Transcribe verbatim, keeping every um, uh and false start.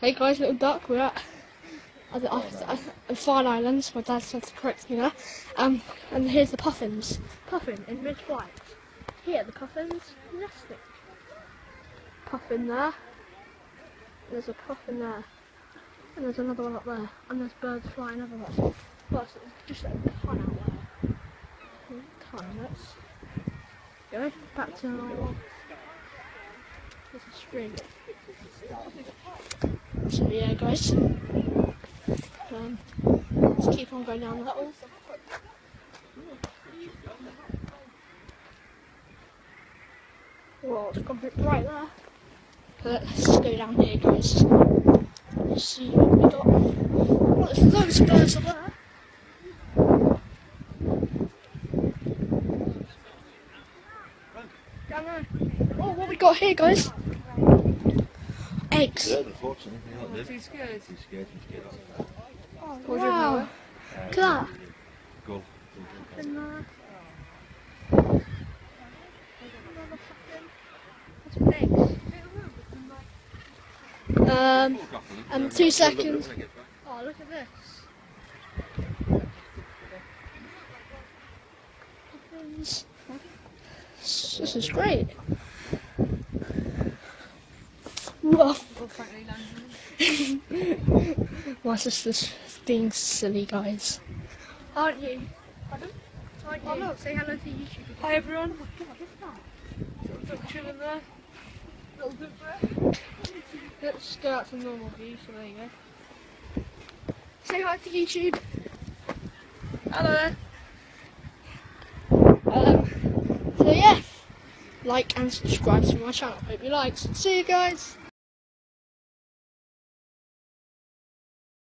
Hey guys, little duck, we're at, at, the, at, at Farne Islands. My dad said to correct me there. Um, and here's the Puffins. Puffin in mid-flight. Here, the Puffins nesting. Puffin there. There's a puffin there. And there's another one up there. And there's birds flying everywhere. Well, it's just a ton out there. A ton, let's go back to normal. There's a string. So yeah guys, um, let's keep on going down that hole. Whoa, it's gone a bit bright there. But let's go down here guys. Let's see what we got. Oh, there's loads of birds up there. Down there. Oh, what we got here guys? Eggs. Yeah, unfortunately. Oh, too scared. Too scared, too scared. Oh, wow. Look at that. Go. And, uh, um, and two seconds. Oh, look at this. This is great. Whoa. My sister's being silly, guys. Aren't you? Pardon? Aren't you? Oh, look, say hello to YouTube. Hi everyone. Oh my God, what's that? Little chilling there. Little bit there. Let's go out to normal view, so there you go. Say hi to YouTube. Hello there. Um, so yeah, like and subscribe to my channel. Hope you like. See you guys.